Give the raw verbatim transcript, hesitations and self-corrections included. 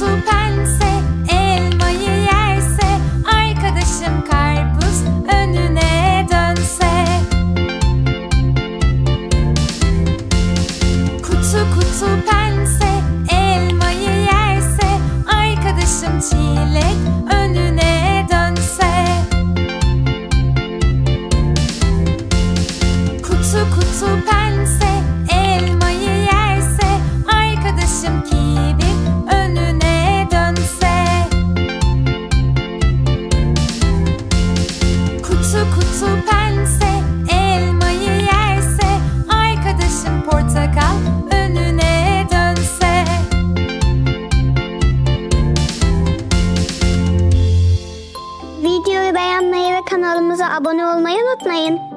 kutu pense elmayı yerse, arkadaşım karpuz önüne dönse. Kutu kutu pense elmayı yerse, arkadaşım çilek önüne dönse. Kutu kutu pense elmayı yerse, arkadaşım kivi önüne dönse. Kutu kutu pense elmayı yerse, arkadaşım portakal önüne dönse. Videoyu beğenmeyi ve kanalımıza abone olmayı unutmayın.